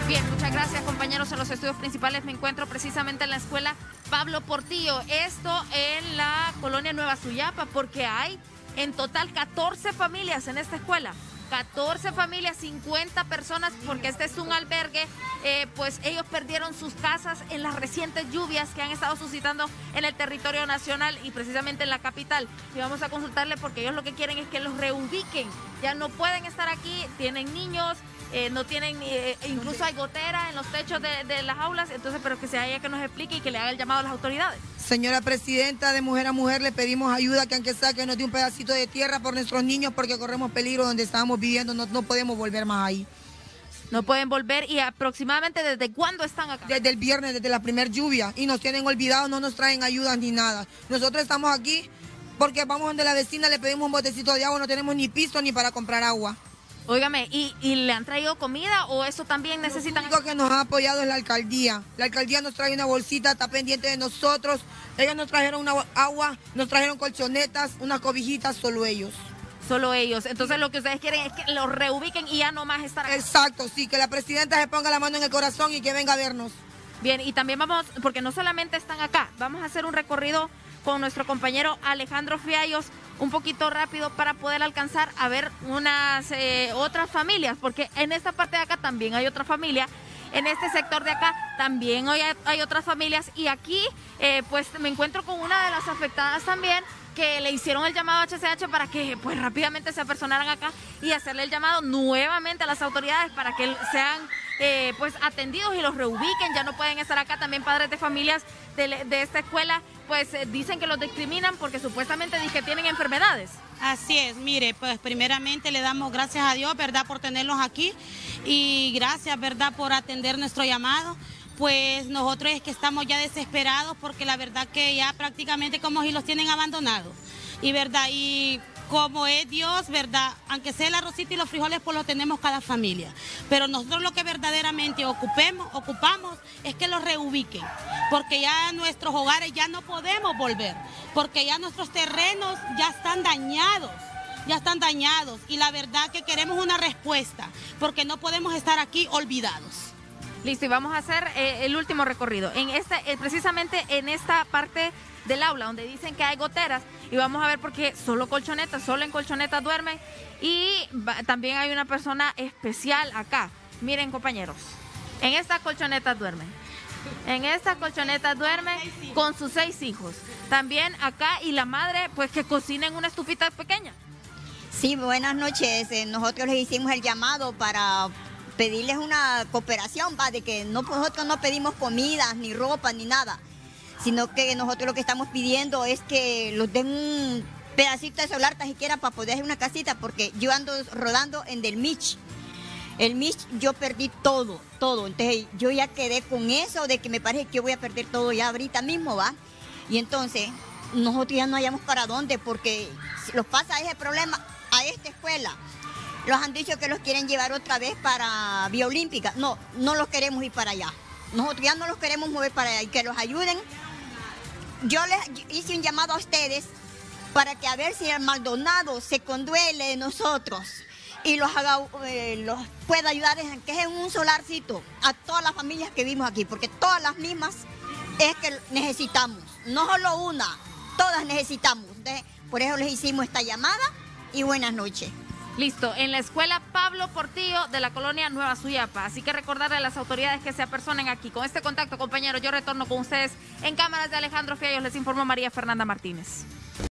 Bien, muchas gracias, compañeros. En los estudios principales me encuentro precisamente en la escuela Pablo Portillo. Esto en la colonia Nueva Suyapa, porque hay en total 14 familias en esta escuela. 14 familias, 50 personas, porque este es un albergue, pues ellos perdieron sus casas en las recientes lluvias que han estado suscitando en el territorio nacional y precisamente en la capital. Y vamos a consultarle porque ellos lo que quieren es que los reubiquen. Ya no pueden estar aquí, tienen niños, no tienen, incluso hay gotera en los techos de las aulas, entonces, pero que sea ella que nos explique y que le haga el llamado a las autoridades. Señora Presidenta, de Mujer a Mujer le pedimos ayuda, que aunque sea que nos dé un pedacito de tierra por nuestros niños, porque corremos peligro donde estábamos viviendo, no podemos volver más ahí. No pueden volver. ¿Y aproximadamente desde cuándo están acá? Desde el viernes, desde la primera lluvia, y nos tienen olvidados, no nos traen ayuda ni nada. Nosotros estamos aquí porque vamos donde la vecina, le pedimos un botecito de agua, no tenemos ni piso ni para comprar agua. Óigame, ¿y le han traído comida o eso también necesitan? Lo único que nos ha apoyado es la alcaldía. La alcaldía nos trae una bolsita, está pendiente de nosotros. Ellos nos trajeron agua, nos trajeron colchonetas, unas cobijitas, solo ellos. Solo ellos. Entonces lo que ustedes quieren es que los reubiquen y ya no más estar acá. Exacto, sí, que la presidenta se ponga la mano en el corazón y que venga a vernos. Bien, y también vamos, porque no solamente están acá, vamos a hacer un recorrido con nuestro compañero Alejandro Fiallos, un poquito rápido para poder alcanzar a ver unas otras familias, porque en esta parte de acá también hay otra familia, en este sector de acá también hay otras familias, y aquí pues me encuentro con una de las afectadas también, que le hicieron el llamado a HCH para que pues rápidamente se apersonaran acá y hacerle el llamado nuevamente a las autoridades para que sean pues atendidos y los reubiquen. Ya no pueden estar acá. También padres de familias de esta escuela pues dicen que los discriminan porque supuestamente dicen que tienen enfermedades. Así es, mire, pues primeramente le damos gracias a Dios, ¿verdad?, por tenerlos aquí, y gracias, ¿verdad?, por atender nuestro llamado. Pues nosotros es que estamos ya desesperados porque la verdad que ya prácticamente como si los tienen abandonados. Y verdad, y como es Dios, verdad, aunque sea el arrocito y los frijoles, pues lo tenemos cada familia. Pero nosotros lo que verdaderamente ocupamos es que los reubiquen, porque ya nuestros hogares ya no podemos volver, porque ya nuestros terrenos ya están dañados. Y la verdad que queremos una respuesta, porque no podemos estar aquí olvidados. Listo, y vamos a hacer el último recorrido. Precisamente en esta parte del aula donde dicen que hay goteras, y vamos a ver porque solo en colchonetas duermen, y también hay una persona especial acá. Miren, compañeros, en estas colchonetas duermen. Con sus 6 hijos. También acá, y la madre pues que cocina en una estufita pequeña. Sí, buenas noches. Nosotros les hicimos el llamado para pedirles una cooperación, de que nosotros no pedimos comidas, ni ropa, ni nada, sino que nosotros lo que estamos pidiendo es que los den un pedacito de solar tan siquiera para poder hacer una casita, porque yo ando rodando en del Mich. El Mich yo perdí todo, entonces yo ya quedé con eso de que me parece que yo voy a perder todo ya ahorita mismo, ¿va? Y entonces nosotros ya no hallamos para dónde, porque los pasa ese problema a esta escuela. Los han dicho que los quieren llevar otra vez para Vía Olímpica. No los queremos ir para allá. Nosotros ya no los queremos mover para allá y que los ayuden. Yo les hice un llamado a ustedes para que a ver si el Maldonado se conduele de nosotros y los pueda ayudar, que es un solarcito a todas las familias que vivimos aquí, porque todas las mismas es que necesitamos, no solo una, todas necesitamos. Entonces, por eso les hicimos esta llamada y buenas noches. Listo, en la escuela Pablo Portillo de la colonia Nueva Suyapa. Así que recordarle a las autoridades que se apersonen aquí. Con este contacto, compañeros, yo retorno con ustedes en cámaras de Alejandro Fiallos. Les informó María Fernanda Martínez.